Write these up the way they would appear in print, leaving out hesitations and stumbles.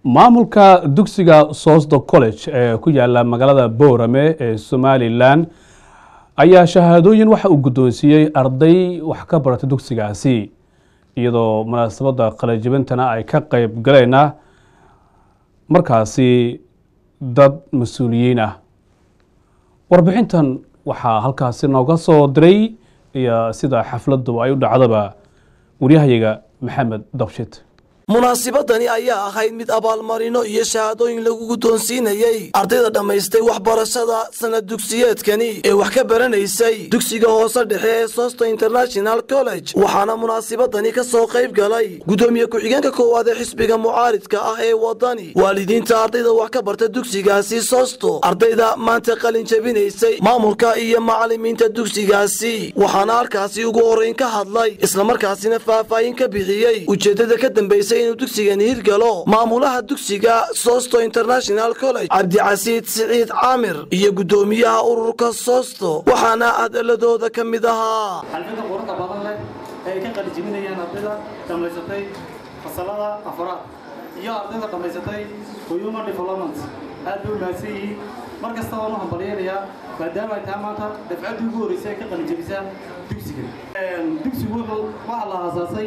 maamulka dugsiga Sosdo College ee ku yaala magaalada Boorame ee Somaliland ayaa shahaadooyin waxa uu guddoonsiiyay arday wax ka barata dugsigaasi iyadoo munaasabada qalajibintana ay ka qayb galayna markaasi dad mas'uuliyiin ah warbixintan waxa halkaasi nooga soo diray iyo sida xafladdu ay u dhacdaba wariyahayaga Maxamed Dabshid munaasabadani ayaa ahayd mid abaalmarino iyo shahaadooyin lagu guddoonsiinayay ardayda dhamaystay waxbarashada sanad dugsiyeedkani ee wax ka baranaysay dugsiga hoose dhexe ee Sosdo International College waxaana munaasabadani ka soo qayb galay gudoomiye ku-xigeenka koowaad ee xisbiga mucaaridka ah ee wadani waalidiinta ardayda wax ka barta dugsigaasi Sosdo ardayda maanta qalin jabinaysay maamulka iyo macallimiinta dugsigaasi waxaana halkaasi ugu horeyn ka hadlay isla markaasina faahfaahin ka bixiyay ujeedada ka dambeysay inuu dugsigan hirgalo maamulaha dugsiga Sosdo International College Cabdicasiid Siciid Caamir iyo gudoomiyaha ururka Sosdo waxaana adaladooda ka mid ahaa xalfada quruxda badan leh ee ka qalijinayaan ardayda dhamaysatay fasalada afraad iyo ardayda dhamaysatay human development aad u maasii markasta oo aan balyeelaya maadaama ay maanta dafcadii ugu horeysay ka qalijinaysa dugsiga dugsigu waxa la aasaasay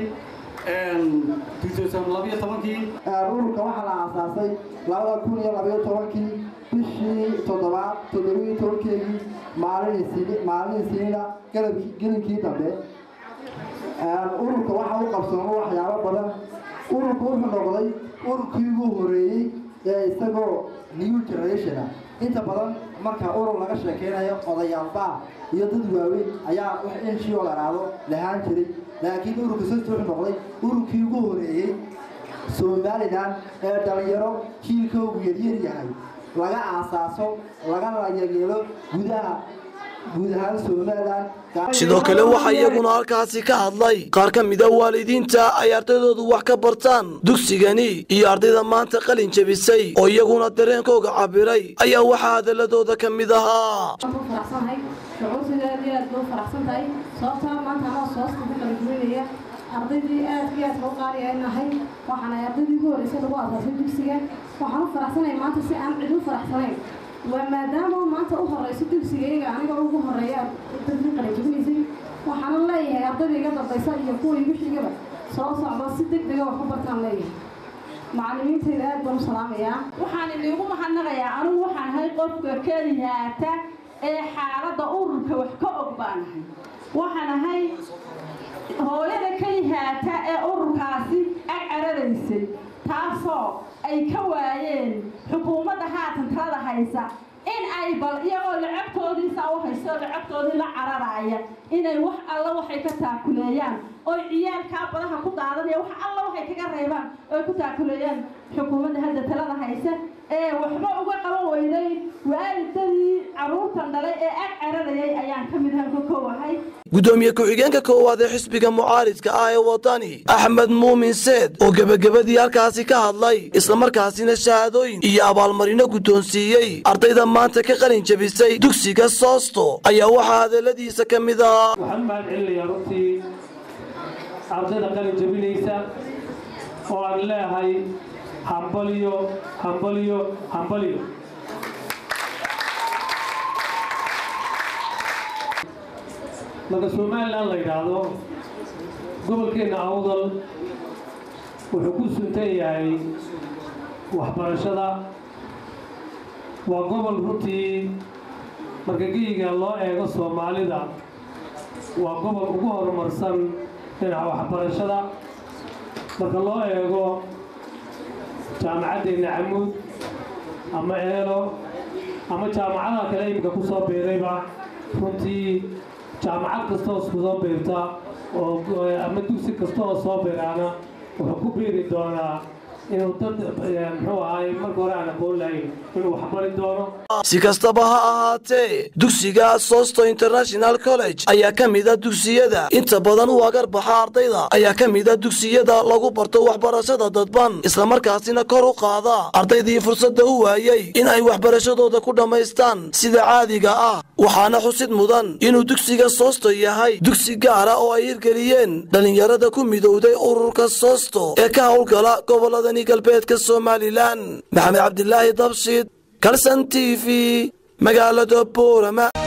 ururka waxaa la aasaasay 2012 bishii 7 maalin Isniina gelinkii dambe ururka waxa uu qabsoomay waxyaabo badan ururku wuxuu noqday ururkii ugu horeeyay ee isagoo new generation inta badan marka urur laga sheekeynayo odayaalba iyo dad waaweyn ayaa wax NGO la raado lahaan jiray laakiin ururka Sosdo wuxuu noqday ururkii ugu horeeyay Somaliland ee dhalinyaro jiilka ugu yaryar yahay laga aasaaso laga yeelo gudaha Somaliland sidoo kale waxa iyaguna halkaasi ka hadlay qaar ka mid ah waalidiinta ay ardaydoodu wax ka bartaan dugsigani iyo ardayda maanta qalin jabisay oo iyaguna dareenkooga cabiray ayaa waxa hadaladooda ka mid ahaa ardaydii aad iyo aad u qaali aynahay waxaan ardaydii ugu horeysay lagu aasaasay dugsiga waxaan u faraxsanahay maanta si aan cid u faraxsanayn maadaama maanta u horeyso dugsigayga aniga ugu horeeya dadkii qalajibinaysay waxaan leeyahay ardayda iga dambaysa iyo kuwa igu xigaba soo socda si degdeg ah wax u bartaan leeyahay macallimiintayda aad baan u salaamayaa waxaan idigu mahadnaqayaa anigu waxaan ahay qofka keliyaata ee xaaladda ururka wax ka og baanahay waxaan ahay hooyada keliyaata ee ururkaasi ag cararaysay taasoo ay ka waayeen xukuumadda haatan talada haysa in ay bal iyagoo lacagtoodiisa u hayso lacagtoodii la cararaya inay wax alla waxay ka taakuleeyaan oo ciyaalka badaha ku daadanaya wax alla waxay kaga reebaan oo ku taakuleeyaan xukuumadda hadda talada haysa ee waxba uga qaban weyday waalidadii caruurtan dhalay ee ag cararayay ayaan ka mid ahay ka koowahay gudoomiye ku-xigeenka koowaad ee xisbiga mucaaridka ah ee wadani Axmed Muumin Seed oo gabagabadii halkaasi ka hadlay isla markaasina shahaadooyin iyo abaalmarino guddoonsiiyay ardayda maanta ka qalin jabisay dugsiga Sosdo ayaa waxa hadaladiisa ka mid ah waxaan mahadcelinayaa runtii ardayda qalin jabinaysa oo aan leeyahay hambaliyo marka Somaliland la yiraahdo gobolkeena awdal wuxuu ku suntan yahay waxbarashada waa gobol runtii marka geyiga loo eego Soomaalida waa gobol ugu horumarsan dhinaca waxbarashada marka loo eego jaamacaddeena Camuud ama Eelo ama jaamacadaha kale imika ku soo beerayba runtii jaamacad kasta oo soo beerta oo ama dugsi kasta oo soo beerana wuxuu ku beeri doonaa inuu dad muxuu ahay marka hore aan aqoon lahayn inuu wax bari doono si kastaba ha ahaatee dugsiga Sosdo International College ayaa ka mid ah dugsiyada inta badan u agar baxa ardayda ayaa ka mid ah dugsiyada lagu barto waxbarashada dadban isla markaasina kor u qaada ardaydii fursada u waayay in ay waxbarashadooda ku dhamaystaan sida caadiga ah waxaana xusid mudan inuu dugsiga soosto yahay dugsi gaara oo ay hirgeliyeen dhallinyarada ku midowday ururka soosto ee ka howlgala gobolladani galbeedka somalilan. maxamed cabdilaahi dabshid, Kalsan TV, magaalada Boorama.